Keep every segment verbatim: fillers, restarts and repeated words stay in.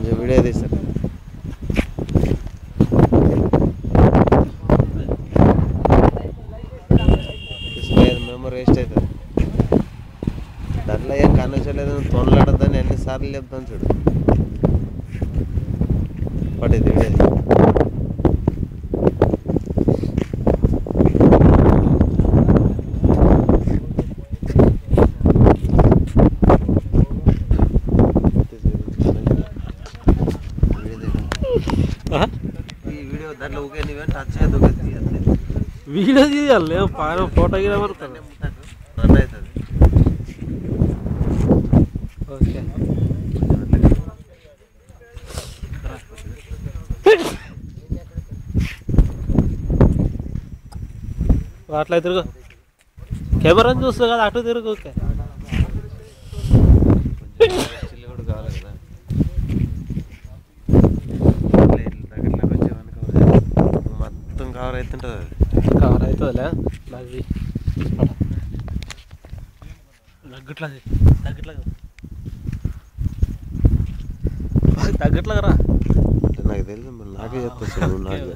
Video తీస్తాను. Memory waste అవుతుంది. దాంట్లో ఏం కనెక్షన్ తొనలాడద్దని ఎన్నిసార్లు చెప్తాను చూడు. పడేది వీడియో దాంట్లో ఊకే నువ్వేం టచ్ చేయదు. వీడియో తీయాలి పైన ఫోటో గిన పడుతుంది రన్ అవుతుంది. ఓకే అట్లా తిరుగు కెమెరాని చూస్తా కదా అటు తిరుగు. ఓకే చిల్లి కూడా కావాలి కదా. మొత్తం కవర్ అవుతుంటుంది. అది కవర్ అవుతుందిలే. నాకు తగ్గట్లా తగ్గట్లా తగ్గట్లా రా. నాకు తెలుసు మరి నాకే చెప్తాను. నాకు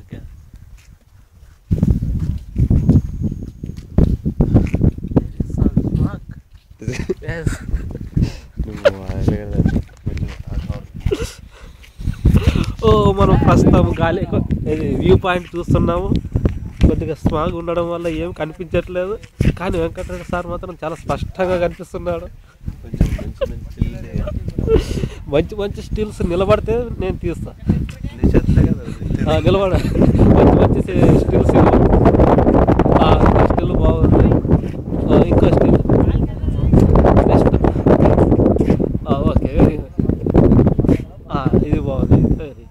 ఓ మనం ప్రస్తుతం గాలి ఇది వ్యూ పాయింట్ చూస్తున్నాము. కొద్దిగా స్మాగ్ ఉండడం వల్ల ఏం కనిపించట్లేదు, కానీ వెంకటరెడ్డి సార్ మాత్రం చాలా స్పష్టంగా కనిపిస్తున్నాడు. మంచి మంచి స్టిల్స్ నిలబడితే నేను తీస్తా. నిలబడ మంచి మంచి స్టిల్స్ స్టిల్ బాగుంది. ఇంకో స్టిల్ నెక్స్ట్ ఓకే వెరీ ఇది బాగుంది.